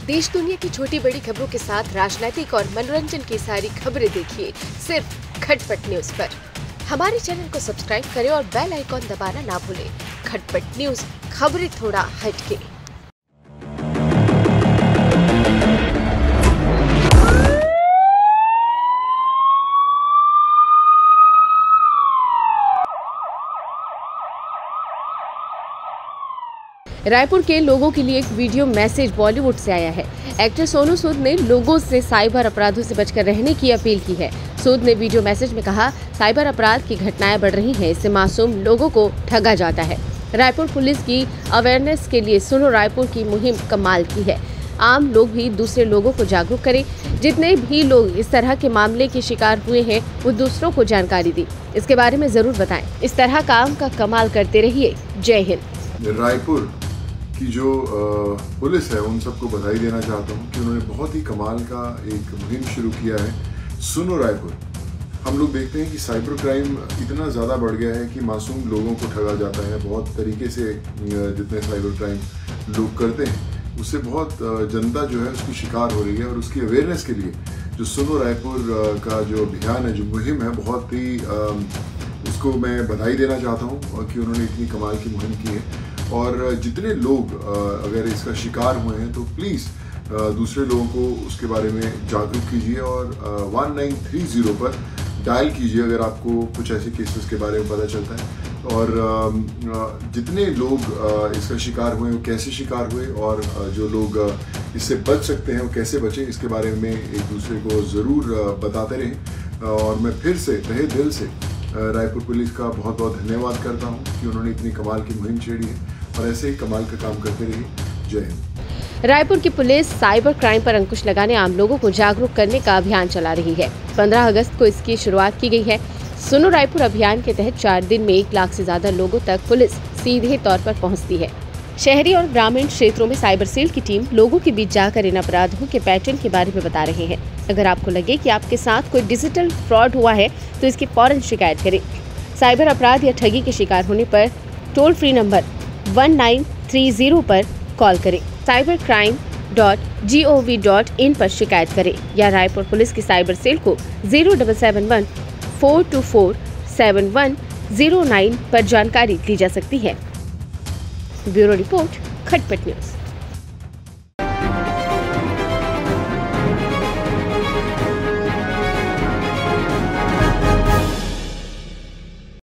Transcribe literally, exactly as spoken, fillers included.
देश दुनिया की छोटी बड़ी खबरों के साथ राजनीतिक और मनोरंजन की सारी खबरें देखिए सिर्फ खटपट न्यूज पर। हमारे चैनल को सब्सक्राइब करें और बेल आइकॉन दबाना ना भूलें। खटपट न्यूज, खबरें थोड़ा हटके। रायपुर के लोगों के लिए एक वीडियो मैसेज बॉलीवुड से आया है। एक्टर सोनू सूद ने लोगों से साइबर अपराधों से बचकर रहने की अपील की है। सूद ने वीडियो मैसेज में कहा, साइबर अपराध की घटनाएं बढ़ रही हैं, इससे मासूम लोगों को ठगा जाता है। रायपुर पुलिस की अवेयरनेस के लिए सुनो रायपुर की मुहिम कमाल की है। आम लोग भी दूसरे लोगों को जागरूक करें। जितने भी लोग इस तरह के मामले के शिकार हुए हैं वो दूसरों को जानकारी दी, इसके बारे में जरूर बताएं। इस तरह काम का कमाल करते रहिए। जय हिंद। रायपुर की जो पुलिस है उन सबको बधाई देना चाहता हूँ कि उन्होंने बहुत ही कमाल का एक मुहिम शुरू किया है। सुनो रायपुर। हम लोग देखते हैं कि साइबर क्राइम इतना ज़्यादा बढ़ गया है कि मासूम लोगों को ठगा जाता है। बहुत तरीके से जितने साइबर क्राइम लोग करते हैं उससे बहुत जनता जो है उसकी शिकार हो रही है, और उसकी अवेयरनेस के लिए जो सुनो रायपुर का जो अभियान है, जो मुहिम है, बहुत ही उसको मैं बधाई देना चाहता हूँ कि उन्होंने इतनी कमाल की मुहिम की है। और जितने लोग अगर इसका शिकार हुए हैं तो प्लीज़ दूसरे लोगों को उसके बारे में जागरूक कीजिए और वन नाइन थ्री ज़ीरो पर डायल कीजिए अगर आपको कुछ ऐसे केसेस के बारे में पता चलता है। और जितने लोग इसका शिकार हुए वो कैसे शिकार हुए और जो लोग इससे बच सकते हैं वो कैसे बचें, इसके बारे में एक दूसरे को ज़रूर बताते रहें। और मैं फिर से तहे दिल से रायपुर पुलिस का बहुत बहुत धन्यवाद करता हूँ कि उन्होंने इतनी कमाल की मुहिम छेड़ी है और ऐसे ही कमाल का काम करते रहिए। जय हिंद। रायपुर की पुलिस साइबर क्राइम पर अंकुश लगाने आम लोगों को जागरूक करने का अभियान चला रही है। पंद्रह अगस्त को इसकी शुरुआत की गई है। सुनो रायपुर अभियान के तहत चार दिन में एक लाख से ज्यादा लोगों तक पुलिस सीधे तौर पर पहुंचती है। शहरी और ग्रामीण क्षेत्रों में साइबर सेल की टीम लोगों के बीच जाकर इन अपराधों के पैटर्न के बारे में बता रहे हैं। अगर आपको लगे कि आपके साथ कोई डिजिटल फ्रॉड हुआ है तो इसकी फौरन शिकायत करें। साइबर अपराध या ठगी के शिकार होने पर toll free number one nine three zero पर कॉल करें। Cyber crime dot G O V dot in पर शिकायत करें या रायपुर पुलिस की साइबर सेल को zero double seven one four two four seven one zero nine पर जानकारी दी जा सकती है। Bureau report, Khatpat news.